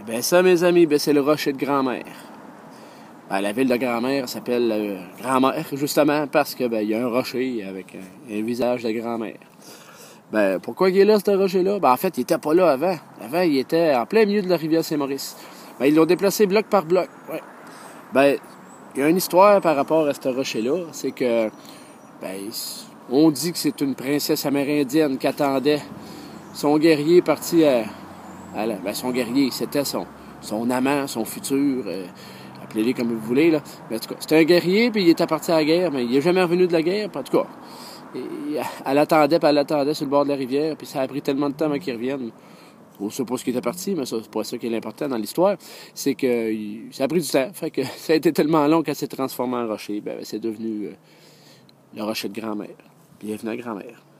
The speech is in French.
Ben ça, mes amis, ben c'est le rocher de grand-mère. Ben, la ville de grand-mère s'appelle grand-mère, justement, parce que ben, il y a un rocher avec un visage de grand-mère. Ben, pourquoi il est là, ce rocher-là? Ben, en fait, il était pas là avant. Avant, il était en plein milieu de la rivière Saint-Maurice. Ben, ils l'ont déplacé bloc par bloc. Ouais. Ben, il y a une histoire par rapport à ce rocher-là. C'est que, ben, on dit que c'est une princesse amérindienne qui attendait son guerrier parti ben, son guerrier, c'était son amant, son futur, appelez-les comme vous voulez, là. Mais en tout cas, c'était un guerrier, puis il était parti à la guerre, mais il n'est jamais revenu de la guerre, puis en tout cas, elle attendait, puis elle attendait sur le bord de la rivière, puis ça a pris tellement de temps avant qu'il revienne. On ne sait pas ce qui était parti, mais ça, c'est pas ça qui est l'important dans l'histoire. C'est que ça a pris du temps. Fait que ça a été tellement long qu'elle s'est transformée en rocher. Ben, c'est devenu le rocher de grand-mère. Bienvenue à grand-mère.